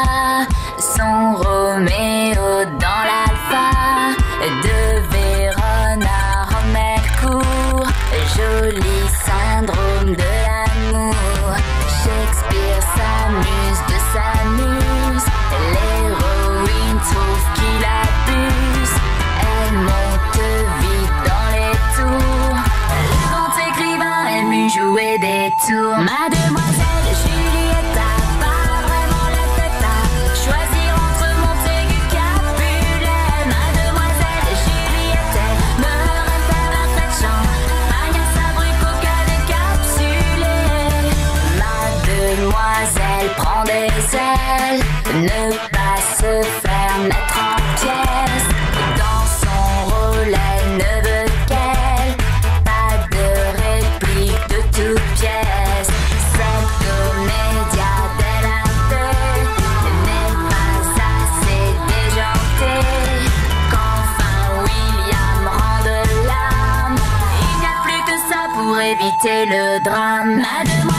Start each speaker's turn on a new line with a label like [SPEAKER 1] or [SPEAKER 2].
[SPEAKER 1] son Roméo dans l'alpha. De Vérone à Romelcourt, joli syndrome de l'amour. Shakespeare s'amuse de sa muse, l'héroïne trouve qu'il abuse. Elle monte vite dans les tours, le grand écrivain aime lui jouer des tours. Mademoiselle Juliette a pas vraiment la tête à choisir entre Montaigu et Capulet. Mademoiselle Juliette, elle me réfère un trait de chant, Agnès Abricot décapsulé. Mademoiselle prend des ailes, ne pas se faire mettre en pièces. Dans son rôle, elle ne veut qu'elle, pas de réplique de toute pièce. Cette comédia dell'arte n'est pas assez déjantée. Qu'enfin William rende l'âme, il n'y a plus que ça pour éviter le drame. Mademoiselle